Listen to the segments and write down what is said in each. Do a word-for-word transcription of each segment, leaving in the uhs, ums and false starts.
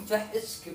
توحشكم.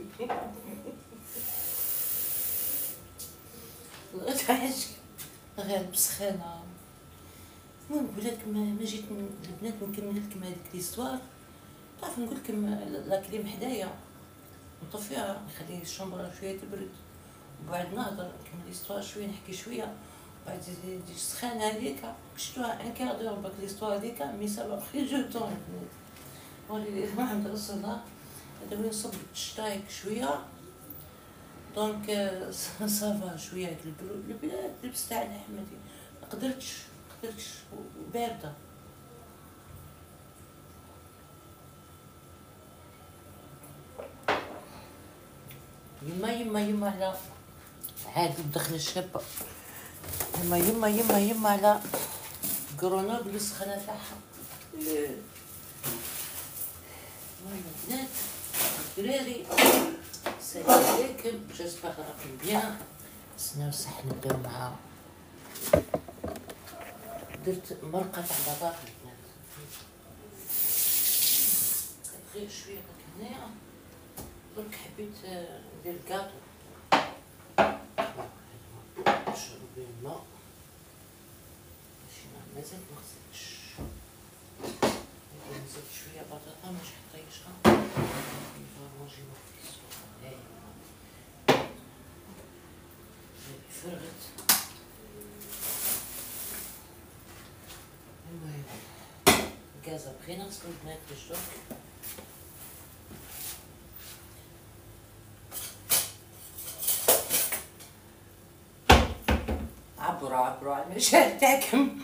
والله توحشكم غير بسخانة. المهم نقول لكم ما جيت البنات نكمل لكم هذيك ليستوار. تعرف نقول لكم لا كريم حدايا نطفيها نخلي الشومبرا شويه تبرد وبعد نهضر نكمل ليستوار شويه نحكي شويه بعد تجي السخانه هذيك شفتوها ان كار دور باك ليستوار هذيك مي سافا بخي جو طون ولي ما عند رسول الله هذا وين صب الشطايك شويه دونك صافا شويه البلاد لبست على حماتي ما قدرتش ما قدرتش بارده. يما يما يما على عادي بدخل الشابة. يما يما يما يما على قرونوبل السخانة تاعها. المهم البنات الدراري السلام عليكم جيسبر راكم بيان. استناو صح نبداو مع درت مرقة تاع بطاطا البنات غير شوية هاك هنايا درك حبيت ندير الكاطو نشرب بيه الماء ماشي مازال مغسلتش نزيد شوية بطاطا باش نطيشها نفرموجي مفيس هاي فرغت. المهم الكازا بغينا نغسلو البنات بالجوك عبروا عبروا على المشاعر تاعكم.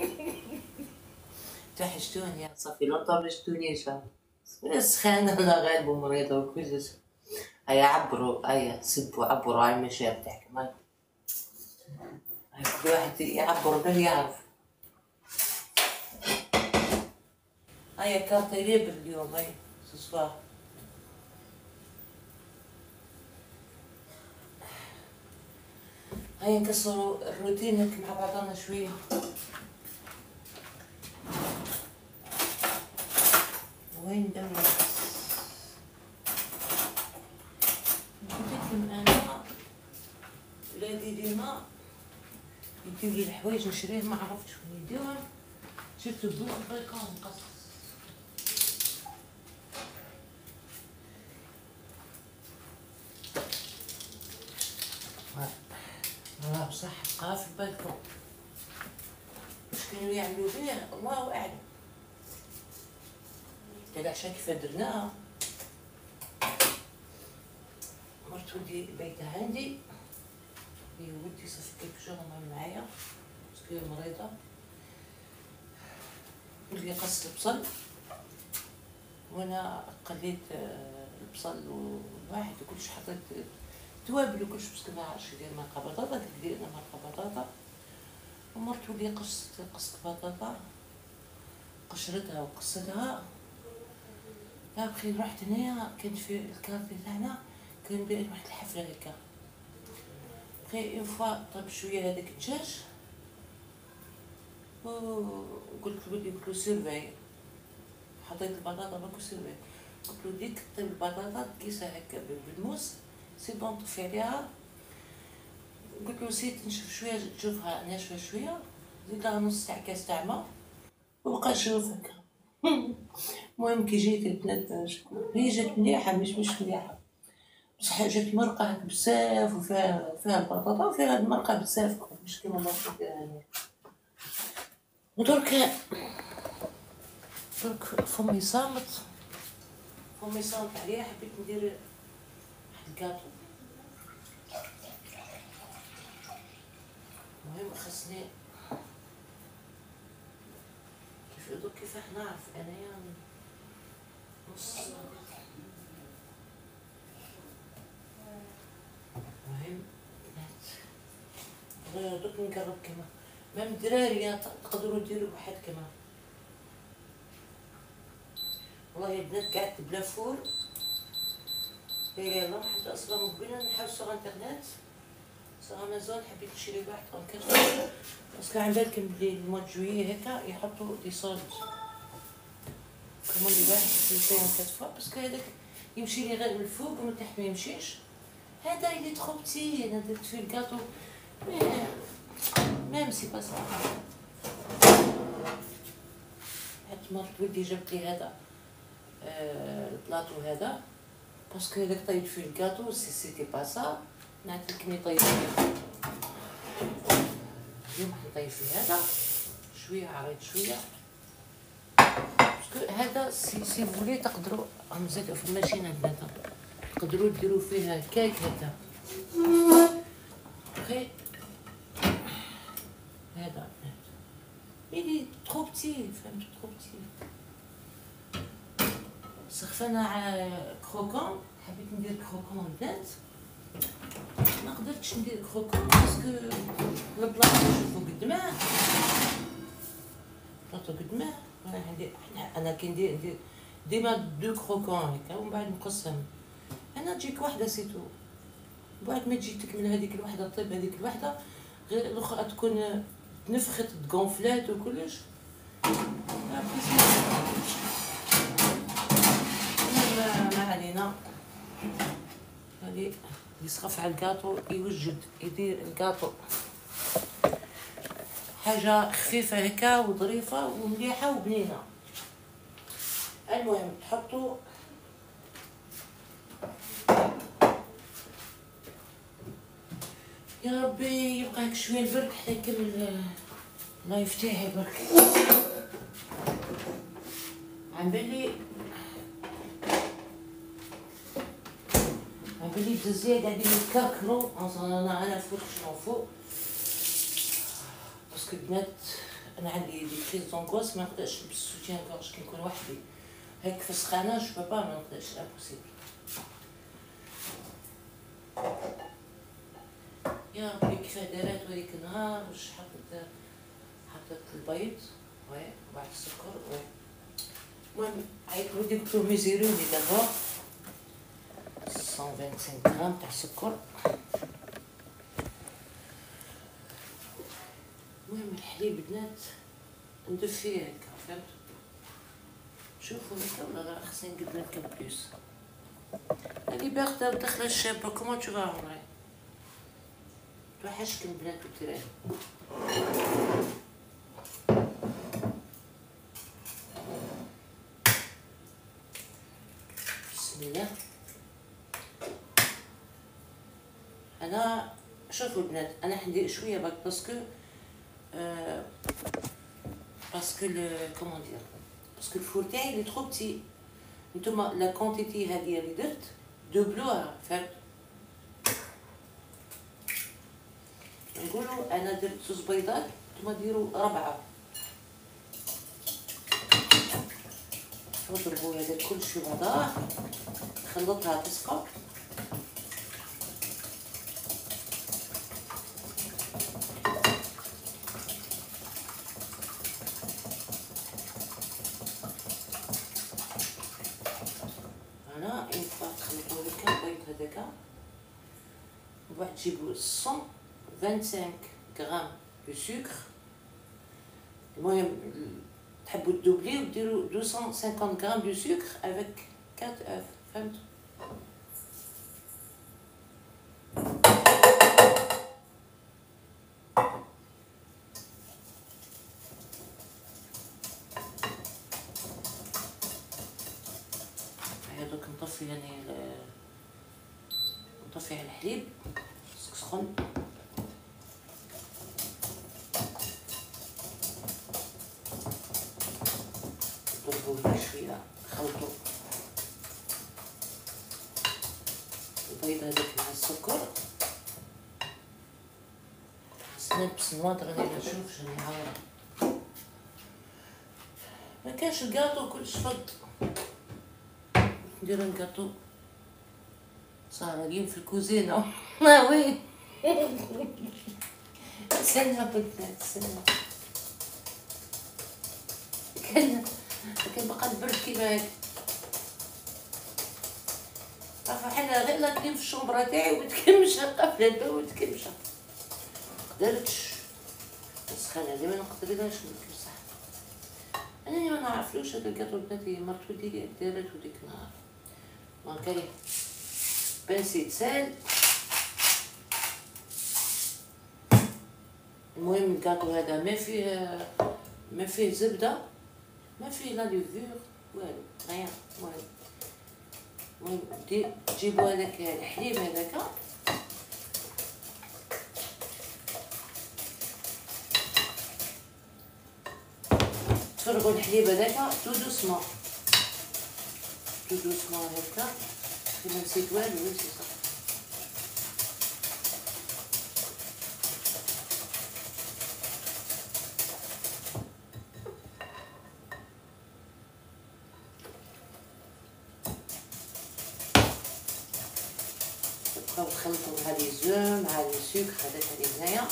توحشتوني صافي لونطون مشفتونيش سخانة انا غالبة ومريضة وكلش. هيا عبروا هيا سبوا عبروا على المشاعر تاعكم. هيا كل واحد يعبر باه يعرف. هيا كارتي ليبر اليوم هيا سوسوار. هيا نكسروا الروتين هيك مع بعضنا شويه. وين نديرو قلتلكم انا ولادي ديما يديولي الحوايج نشريه ما عرفتش وين نديرهم شفتو الضوء البريكون مقصص. اه بصح بقى في بالكم واش كانوا يعملوا بيه الله اعلم. العشاء كيف درناها مرت ولدي بيتها عندي هي ولدي صافي كيف شغل معايا باسكو مريضه. ولدي قص البصل وانا قليت البصل واحد وكلش حطيت توابل وكلش باسكو ما عرفتش ندير مرقه بطاطا قلت لي انا مرقه بطاطا. ومرت ولدي قصت قصت بطاطا قشرتها وقصتها. لا بخي رحت هنايا كان في الكارتي تاعنا كان داير واحد الحفله هكا بخي اون فوا طاب شويه هذاك الدجاج وقلت لولدي قلت له سيرفاي حطيت البطاطا باكو سيرفاي قلت له ديك طيب البطاطا كيسه هكا بالموس سي بون طفي عليها. قلت له نسيت نشوف شويه تشوفها ناشفه شويه زيد لها نص تاع كاس تاع ما وبقى نشوف هكا. المهم كي جيت البنات هي جات مليحه مش مش مليحه بصح جات مرقه هك بزاف وفيها فيها البطاطا وفيها المرقه بزاف مش كيما المرقه ديالها. ودرك درك فمي صامت فمي صامت عليها حبيت ندير واحد الكاطو. المهم خصني كيف دوك كيفاه نعرف انايا نص. المهم بنات دوك نقرب كما مام الدراري تقدروا ديروا بواحد كما والله البنات قعدت بلا فول. يلا حتى اصلا مقبله نحاول سوغ انترنت سوغ امازون حبيت نشري واحد طونكات باسكو على بالكم بلي الموا جويي هكا يحطوا دي صولد كوموندي واحد في سيون كات فوا باسكو هذاك يمشي لي غير من الفوق ومن تحت ما يمشيش. هذا اللي تخو بتي انا درت فيه الكاطو ميم سي با صا. هاد مرت ولدي جابت لي هذا آه البلاطو هذا باسكو هذاك طيب فيه الكاطو سي سيتي با صا. نعطيك ملي طيب فيه اليوم حنطيب فيه هذا شويه عريض شويه باسكو هذا سي سي فولي تقدروا راهم زادوا في الماشينه هذا تقدروا ديروا فيه كيك هذا اوكي. هذا ميلي ترو بتي فهمت ترو بتي. سخفنا كروكون حبيت ندير كروكون البنات ما قدرتش ندير كروكون باسكو البلاطو شوفو قد ما البلاطو قد ما انا عندي انا كي ندير ندير ديما دو كروكون هكا ومن بعد نقسم. انا تجيك وحده سيتو بعد ما تجي تكمل هذيك الوحده طيب هذيك الوحده غير الاخرى تكون تنفخت تغونفلات وكلش ما, ما علينا. هذه يسخف على الكاطو يوجد يدير الكاطو حاجه خفيفه هكا وظريفه ومليحه وبنينه. المهم تحطوا يا ربي يبقى هيك شويه البرد حتى نكمل اللايف تاعي برك. عم بالي عم بالي بزاف قاعدين يتكركروا انا انا فوق شنو فوق باسكو البنات انا عندي دي كريز دونغوس ما نقدرش نلبس السوتيان كورج كي نكون وحدي هيك في السخانه جو با ما نقدرش امبوسيبل. يا ربي كيفاه دارات هذيك النهار واش حطت حطت البيض وي وبعد السكر وي. المهم عيط ولدي قلت له ميزيروني دابا مية وخمسين غرام تاع سكر. المهم الحليب بنات ندف فيه هكا فهمت. شوفوا هكا ولا لا خصني نقد لكم بلوس. هذه باغته داخله الشابه كومون تو فا عمري توحشكم البنات والدراري. بسم الله. انا شوفوا البنات انا حندير شويه باك باسكو أه باسكو كومون دير باسكو الفور تاعي لي ترو بتي. نتوما لا كونتيتي هذه اللي درت دوبلوها فهمت. نقولوا انا درت زوج بيضات نتوما ديروا ربعه. نضربوا هذا كلشي في بعضاه نخلطها تسقط. انا اون فوا تخلطوا هكا البيض هذاك وبعد تجيبوا مية وخمسة وعشرين غرام دو سكر. المهم تحبوا تدوبلي وديروا مئتين وخمسين غرام دو سكر افيك أربعة اوف فهمت. هذوك نطفي يعني نطفي على الحليب سخن. ضربوه شويه خلطوا البيض هذاك مع السكر. نلبس نواطر راني نشوف شنو عاود ما كانش الكاطو كلش فض. ندير الكاطو صايرين في الكوزينه ما وين استنى بنات استنى كان كان بقى البرد كيما هيك عارفه حنا غير لاكلين في الشومبره تاعي وتكمشه قافله الباب وتكمشه مقدرتش السخانه اللي ما نقدرلهاش نكمسها. انا ما نعرفلوش هذا الكاطو بناتي مرت ولدي دارت وديك النهار دونك هادي بانسي سال. المهم الكاطو هذا ما فيه ما فيه زبده، ما فيه لا ليفور والو، غير والو. المهم تجيبو هذاك الحليب هذاك تفرغوا الحليب هذاك تو دوسمون تو دوسمون هكا. ما نسيت والو سي صح. تبقاو تخلطوا مع لي زو مع لي سكر هذاك اللي هنايا.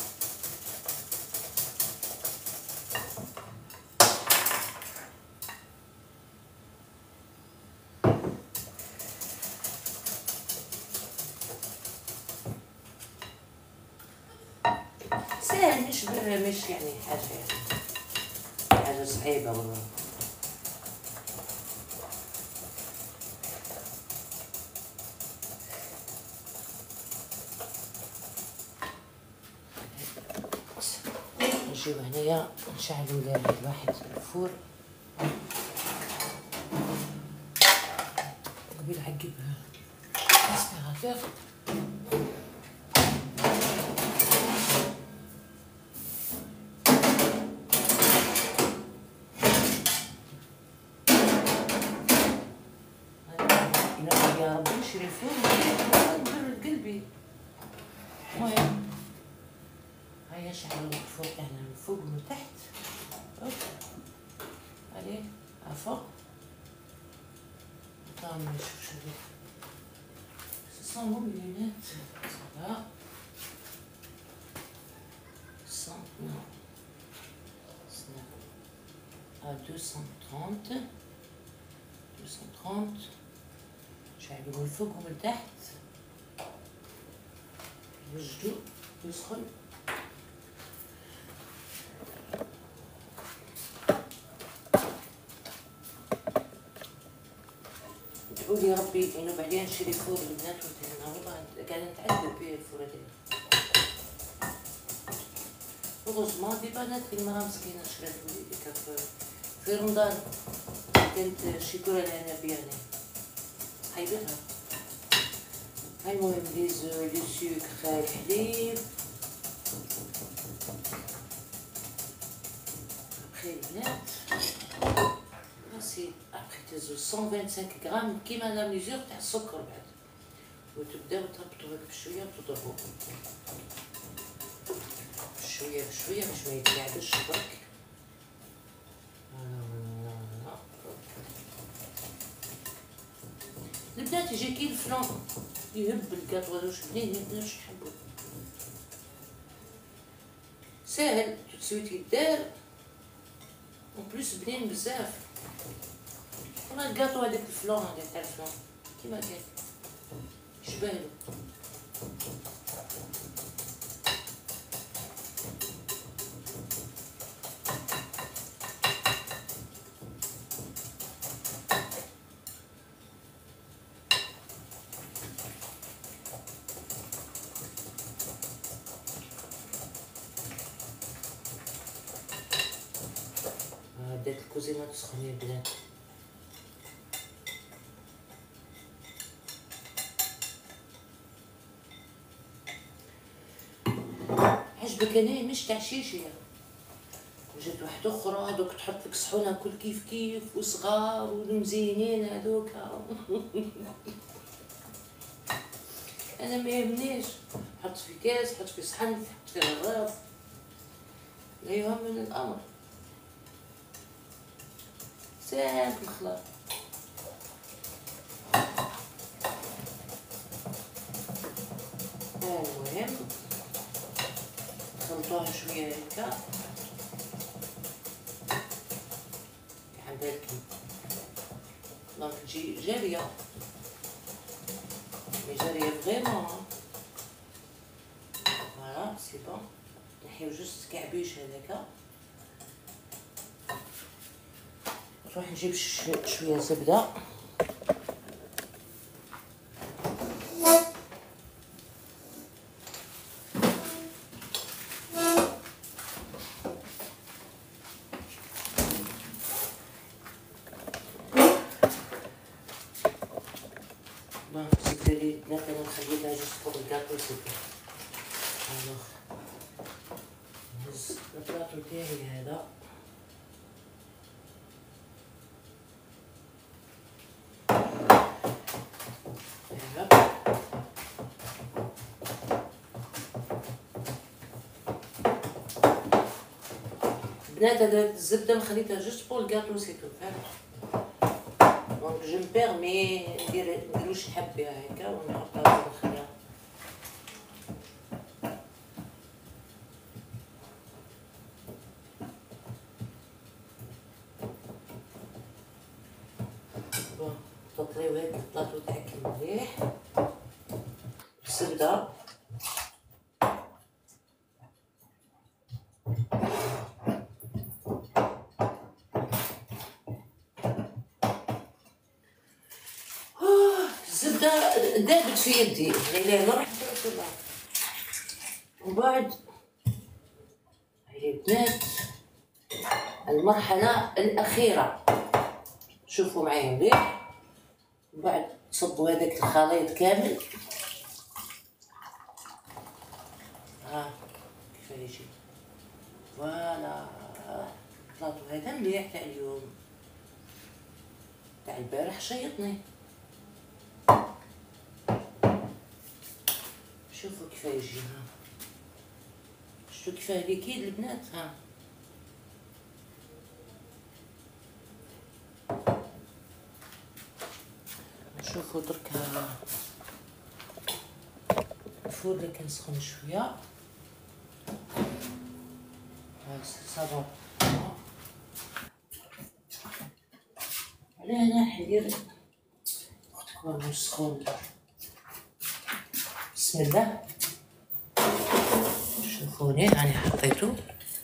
ساهل مش مش يعني حاجه يعني حاجه صعيبه والله. نجيو هنايا نشعلو لواحد الفور قبيل عقب اسبيراتور. يا ربي نشري الفور نبرد قلبي. المهم هيا شعلوا الفوق هنا من فوق ومن تحت. عليه عفوا طبعا ما نشوفش هذوك سون مليونات صافا سون نو سنا ا دوسون ترونت دوسون ترونت. شعلوا من فوق ومن تحت يوجدوا يسخن. ادعولي ربي ينوب عليا نشري فور البنات وتهنا والله قاعده نتعذب بيه الفور هذا. هوغوزمون دي بنات المراه مسكينه شرات وليدي كانت في رمضان كانت شيكوره العنبيه هنا حيدتها. هاي المهم لي زو لي سكر الحليب. ابخي البنات سي ابخي تهزو مية وخمسة وعشرين غرام كيما لا ميزور تاع السكر بعد، وتبداو تهبطو هاك بشويه وتضربو شويه بشويه باش ما يتكعبش برك. البنات يجي كي الفلان يهب الكاطو هذا واش بنين البنات واش يحبو. ساهل تسويت يدار اون بليس بنين بزاف. والله الكاطو هذاك الفلان هذاك تاع الفلان كيما كان يشبهلو. بدات الكوزينه تسخن يا البنات. عجبك انايا مش تاع شيشيه. وجات واحده اخرى هذوك تحط لك صحون كل كيف كيف وصغار ومزينين هذوك. انا ما يهمنيش حط في كاس حط في صحن حط في غراف لا يهمني الامر. ساهل الخلاط. المهم خلطوها شويه هكا على بالكم دونك تجي جاريه مي جاريه فريمون. فوالا سي بون. نحيو جوست كعبيش هذاكا. نروح نجيب شويه زبده ديري البنات انا خليتها جوست فوق الكاطو سيتو. الوغ نهز البلاطو تاعي هذا، بنات هذا الزبده خليتها جوست فوق الكاطو سيتو فهمت. دونك جو مبيرمي ندير ندير واش نحب بها هكا ونحطها ونخليها. بون تطليو هاد البلاطو تاعك مليح بالزبده. الزبده دابت في يدي لا لا رحت رسولها. ومن بعد هاي البنات المرحله الاخيره، شوفوا معايا مليح. من بعد تصبوا هذاك الخليط كامل، ها كيف يجي. فوالا البلاطو هذا مليح تاع اليوم، تاع البارح شيطني. شوفوا كيف يجي. ها شفتوا كيفاه ليكيد البنات. ها شوفوا درك الفور اللي كان سخون شويه. ها صابون على هنا حيدير اختكم مش سخون. بسم الله شوفوني راني حطيتو.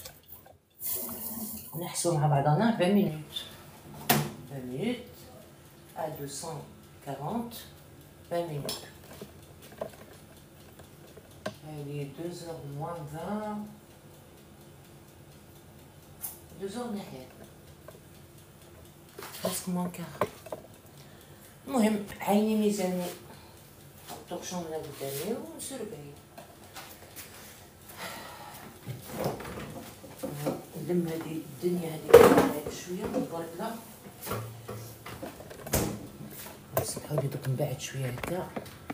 نحسو مع بعضنا عشرين مينوت عشرين مينوت à deux cent quarante vingt minutes. Il est deux heures moins vingt, deux heures derrière, presque moins quart. المهم عيني ميزاني الطرشون اللي قدامي ونسربي نلم هذه الدنيا هذه شويه مبردة. سمحوا لي دوك نبعد شويه هكا.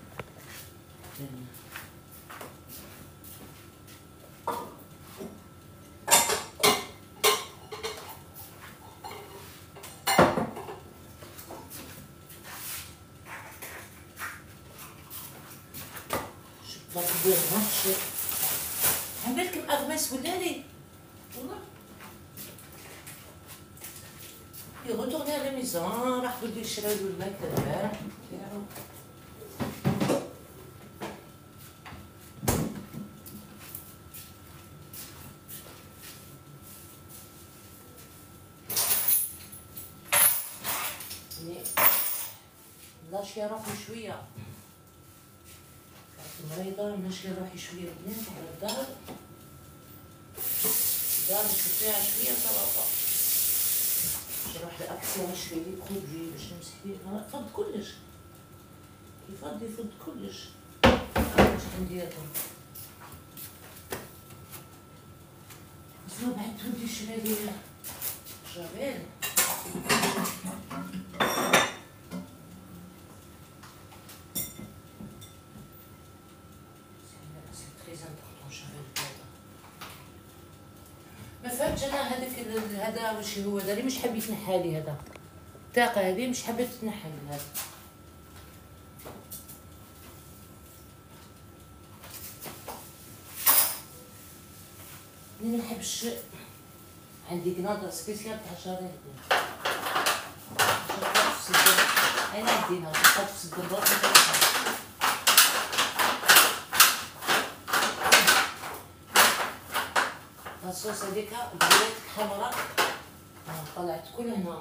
شوف لا تدير هادشي عملكم اغماس ولا لي والله. يغدوغني على ميزان راح ولدي يشراو له الماكله البارح تاعو. ناشيه روحي شويه، مريضه ناشيه روحي شويه بنات على الدار. الدار نشوف فيها شويه سلطه، نروح لاكسيون نشري لي برودوي باش نمسح فيه. فض كلش يفض يفض كلش. واش نديرهم زو بعد ولدي شرا لي جابيل. ما فهمتش انا هذاك هذا واش هو هذا اللي مش حاب يتنحى لي. هذا الطاقه هذه مش حابه تتنحى لي. هذا ما نحبش. عندي قناطه سبيسيال تاع شارين انا عنديها تحط في الدرات. الصوص هذيك بدات حمراء طلعت كل هنا.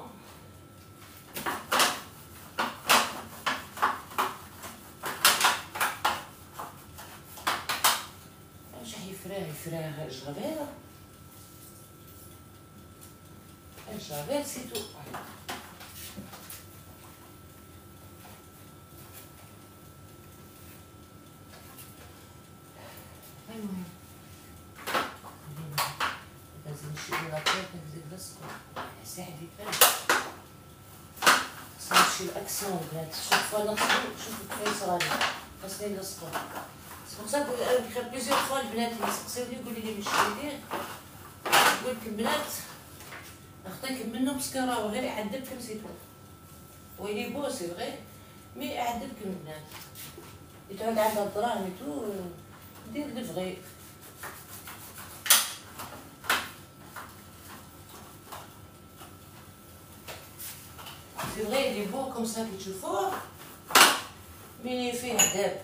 واش يفراه يفراه جربيره الجربير سيتو. سي حديث خصنا نمشي الاكسون البنات. شوف انا شوف كيفاش صغاري خاصني نلصقو. سي بوغ سا بليزيور فوا البنات يسقسيوني يقولي لي واش ندير، نقول لك البنات نعطيكم منه باسكو راهو غير يعذبكم سي تو. ويلي بو سي فغي مي يعذبكم البنات. يتعود عندها الدراهم تو دير لي فغي. سي فغي لي بو كوم سا كي تشوفوه مي فيه عذاب.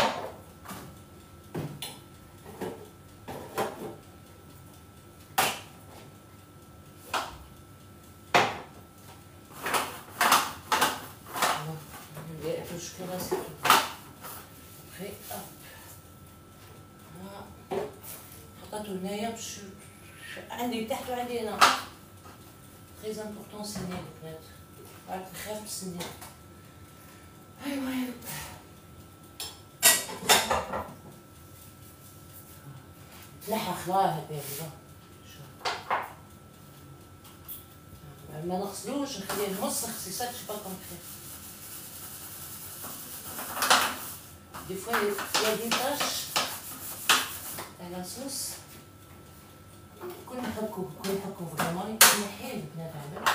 حطيتو هنايا باش عندي تحت وعندي هنا. تري امبورطون السنين البنات، راك نخاف من السنين. ايوا تلحى خلاص هذا ما نغسلوش نخليه نمسخ سي سا شي با كومبري. دي فوا يا دي تاش تاع لا صوص كون نحكو كون نحكو فريمون نحيه البنات على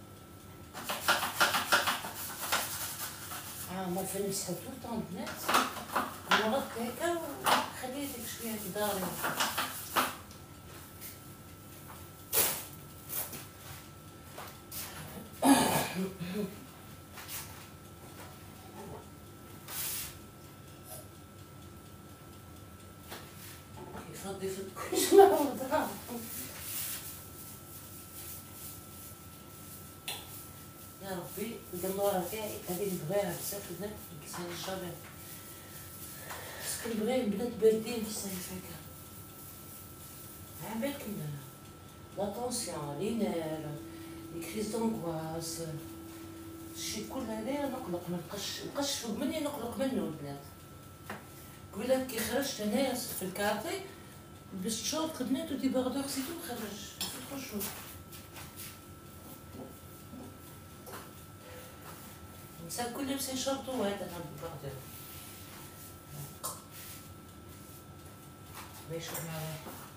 ها ما فنمسحو طول طون البنات. مرات هكا وخليه ديك شويه كداري. يفضي في كلشي مع بعضها. يا ربي القندوره تاعي هذه نبغيها بزاف البنات نكسها الجبل. كنبغي البنات باردين في الصيف هكا. عبالكم لا طونسيون لي نير لي كريز دونكواز الشي كل هذايا نقلق من القش. القش فوق مني نقلق منه البنات. قبيله كي خرجت هنايا في الكارتي لبست شورت البنات ودي باغدور سيتو خرج في تخو شوف. الانسان كل لبس شورت وهذا نهار باغدور ما يشوف معايا.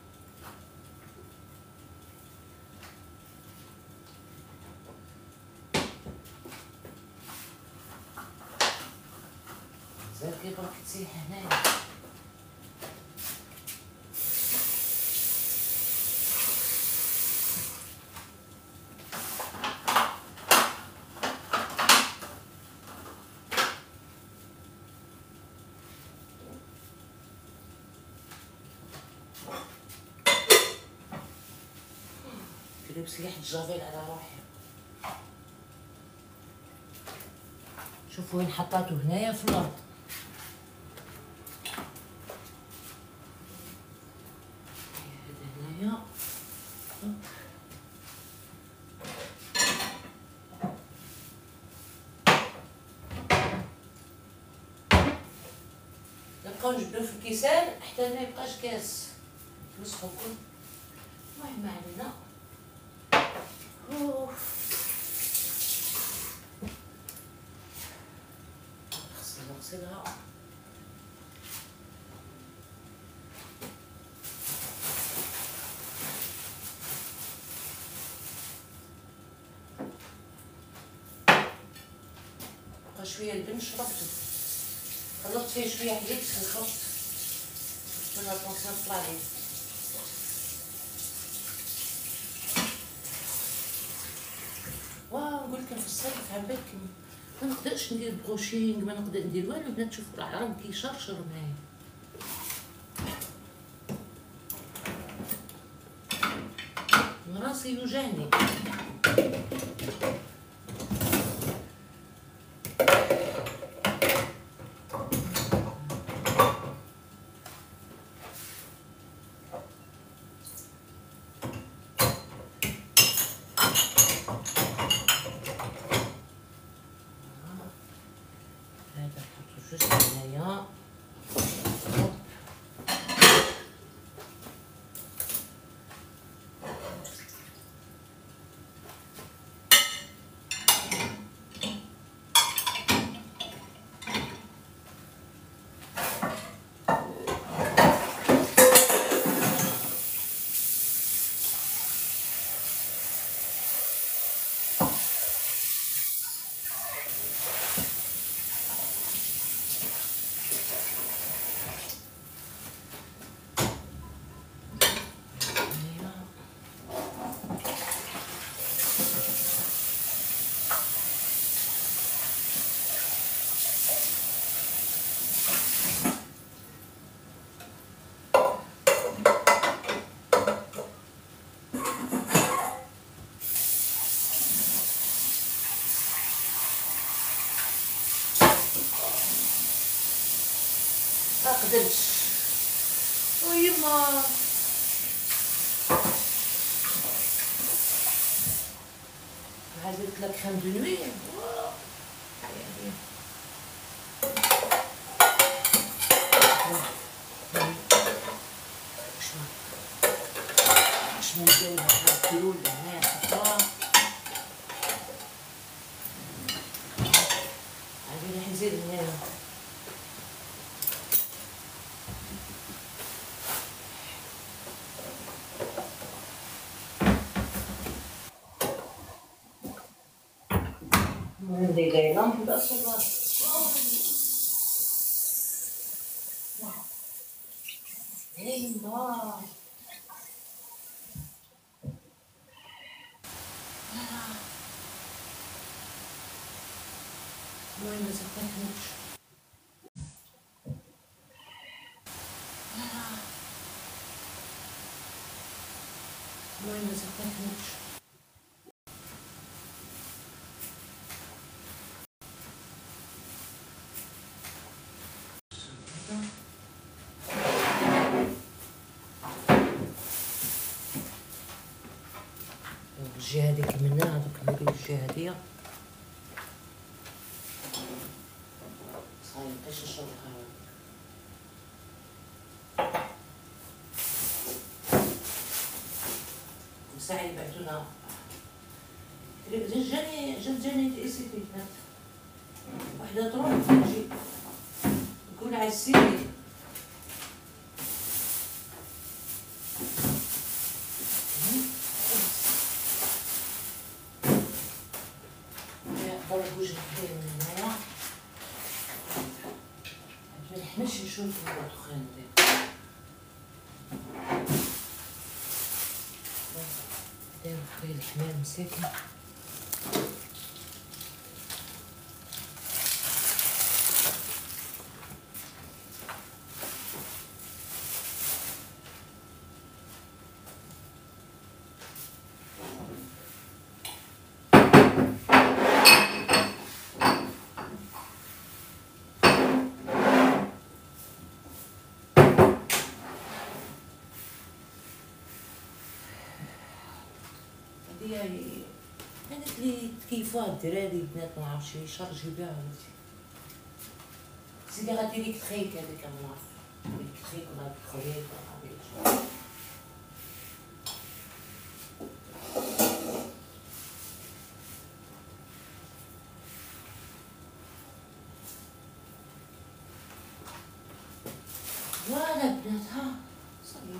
زرقي برك تسيح هنايا. لبس ريحة الجافيل على روحي. شوفوا وين حطيته هنايا في الارض. هذا هنايا نبقاو نجبدو في الكيسان حتى ما يبقاش كاس نوسخو كل. المهم ما علينا. نغسل نغسلها. بقى شويه البن شربته خلطت فيه شويه حليب خلطت من الطونسيون طلع لي. نقول لكم في الصيف عبالكم ما نقدرش ندير بروشينغ ما نقدر ندير والو. البنات تشوفوا العظم كيشرشر معايا. راسي يوجعني. ما قدرتش ويما. عاد قلت لك خام دو نوي واش ما نديرو لها الكيلو لهنايا خطره. عادي راح نزيد هنايا ندير ليلة نبدا الصباح. ايوا المهم مازال مكملتش. المهم مازال مكملتش. الجهة هاديك منا هادوك نديرو الجهة هادية صايب باش نشرب القهوة. ساعة يبعتونا جاني جات جاني إيسيتي وحدة تروح تجي نقول عسيري ضرب وجه حدايا من هنايا منحملش نشوف الدخان هذا. داير خويا الحمام مساكن هادي هاديك لي تكيفوها الدراري بنات معرفتش يشرجو بيها هادي. سيدي غديري تخيك هذيك منعرف ديك تخيك ولا ديك خياط ولا عرفتش. فوالا بنات ها صافي.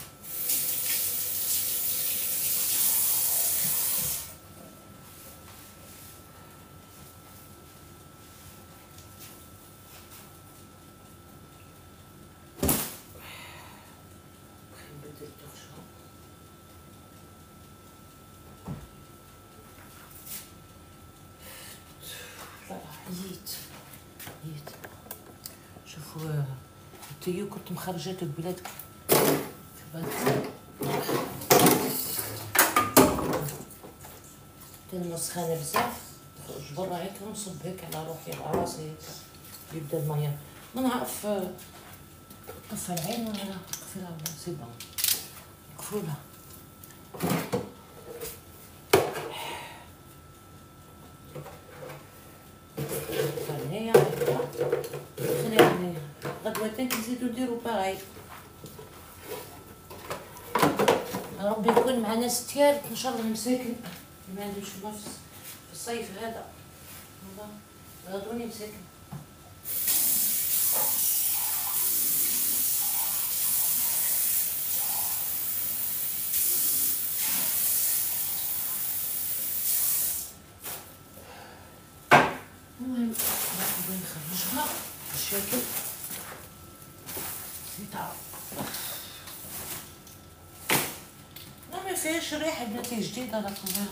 عييت عييت. شوفوا التيو كنت مخرجاته لبلاد في بلد كان سخانه بزاف نخرج برا هيك ونصب هيك على روحي على راسي هيك يبدا المية ما نعرف طفى العين ولا نقفلها ولا سي بون مقفولة. هنايا خليها هنايا غدوة كنزيدو نديرو باغي. ربي يكون معنا ستيار ان شاء الله مساكن ما عندوش ما في الصيف هذا والله غادروني مساكن. المهم ناخذ نخرجها بالشكل زيتها لا ما فيهاش ريحه بناتي جديده راكم.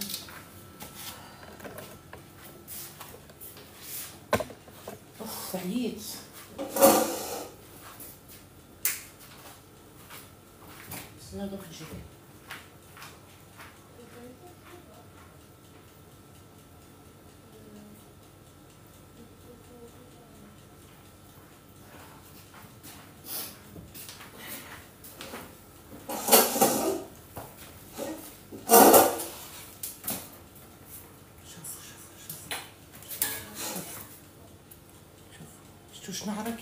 اوف عييت. استنى دوك نجي شفتو شنو عرك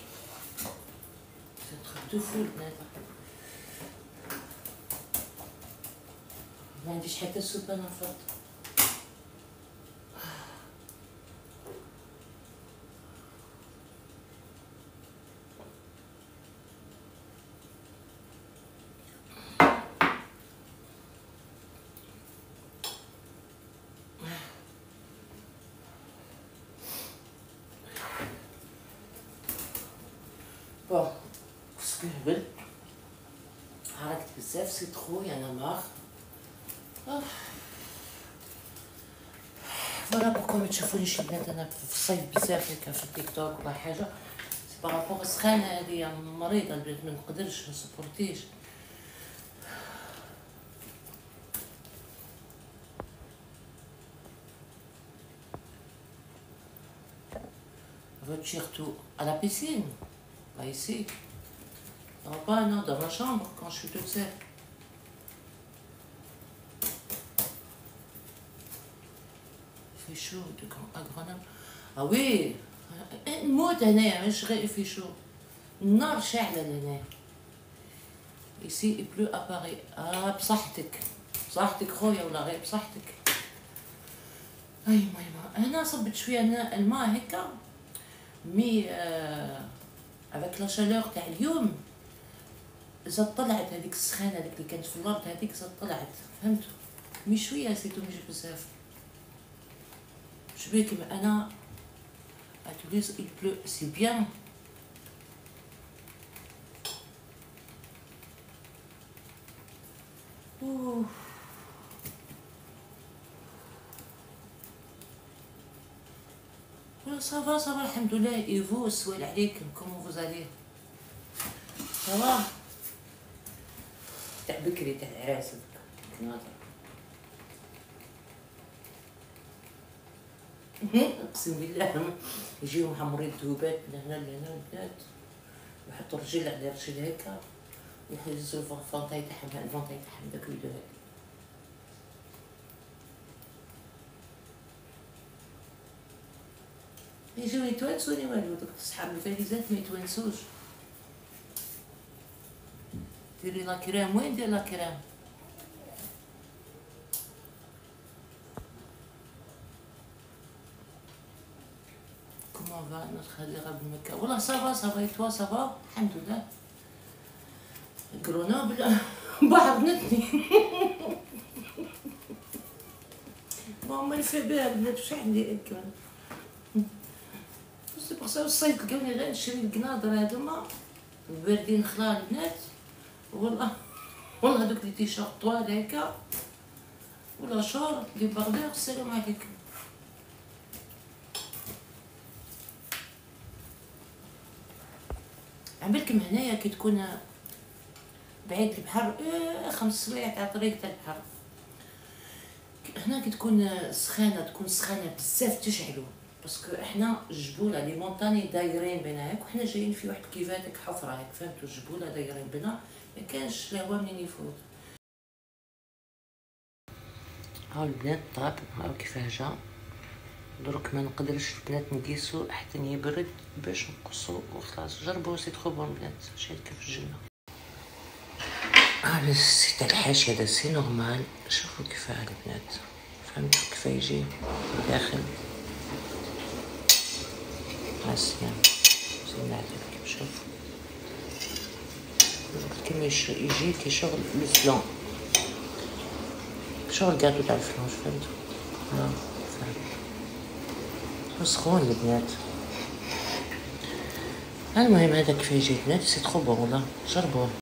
تخدو فول البنات. ما عنديش حتى سوب انا فاط. بون كسكو هبل حركت بزاف سيت خويا انا ماغ. فوالا بوكو ما تشوفونيش البنات انا في الصيف بزاف هكا في التيك توك ولا حاجه سي بارابور السخانه هادي مريضه البنات ما نقدرش ما سبورتيش. Veux-tu retourner à la piscine? Pas ici. Non, pas non, dans ma chambre quand je suis toute seule. Il fait chaud de quand à Grenoble. Ah oui, نموت هنايا مش غير في شو. النار شاعلة لهنا. Ici il pleut à Paris. آه بصحتك. بصحتك خويا ولا غير بصحتك. أي ماما هنا صبت شوية هنا الماء هكا. مي افيك لا شالور تاع اليوم زاد طلعت هذيك السخانه هذيك اللي كانت في الارض هذيك زاد طلعت فهمتوا. مي شويه سيتو مش بزاف. شبيه كيما انا اتوليز il pleut سي بيان. اوه صافا صافا الحمد لله. ايفو السوال عليكم كومون فوز عليه صافا تاع بكري تاع العراس هذاك اقسم بالله يجيو محمرين الذوبات من هنا لهنا البنات ويحطوا الرجل على الرجل هكا ويهزوا الفونطاي تاعهم الفونطاي تاعهم داك الويدو هذا. يجيو يتوانسوني والو دوك صحاب الفاليزات ما يتوانسوش. ديري لا كريم. وين ندير لا كريم؟ كومون فا نوتخ هادي غا بمكة والله صافا صافا يتوا صافا الحمد لله. غرونوبل بعضنتني ماما الفا بها البنات واش عندي كمان. سي بوغ سا الصيف لقاوني غير نشري القناضر هادوما باردين خلال البنات. والله والله هادوك لي تيشيرت طوال هكا ولا شور لي باردور. السلام عليكم. عملكم هنايا كي تكون بعيد البحر اه خمس سوايع تاع طريق تاع البحر. هنا كي تكون سخانه تكون سخانه بزاف تشعلو باسكو احنا الجبوله لي مونطاني دايرين بينا هاك وحنا جايين في واحد كيفاتك حفره هاك فهمتوا. الجبوله دايرين بينا ما كانش الهوا منين يفوت. هاو البنات طاب هاو كيفاه جا. دروك ما نقدرش البنات نقيسو حتى يبرد باش نقصو وخلاص. جربوا سي ترو بون البنات شحال كيف الجنه. هذا السي تاع الحاشيه هذا سي نورمال. شوفوا كيفاه البنات فهمتوا كيفاه يجي داخل عسيان زين عليك كيف شوفوا كيما يجي كي شغل الفلون شغل كاطو تاع الفلون فهمتوا. ها فهمت سخون البنات. المهم هذا كيف يجي البنات سي ترو بون والله جربوه.